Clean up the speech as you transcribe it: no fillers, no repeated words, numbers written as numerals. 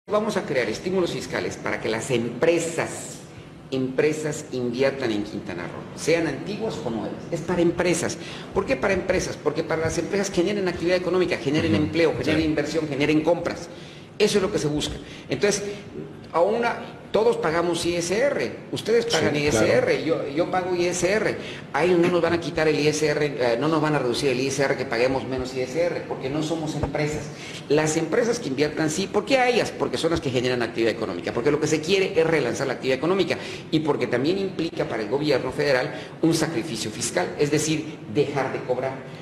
Vamos a crear estímulos fiscales para que las empresas inviertan en Quintana Roo, sean antiguas o nuevas. Es para empresas. ¿Por qué para empresas? Porque para las empresas generen actividad económica, generen empleo, generen inversión, generen compras. Eso es lo que se busca. Entonces, todos pagamos ISR, ustedes pagan ISR, claro. yo pago ISR, a ellos no nos van a quitar el ISR, no nos van a reducir el ISR que paguemos menos ISR, porque no somos empresas. Las empresas que inviertan sí, ¿por qué a ellas? Porque son las que generan actividad económica, porque lo que se quiere es relanzar la actividad económica y porque también implica para el gobierno federal un sacrificio fiscal, es decir, dejar de cobrar.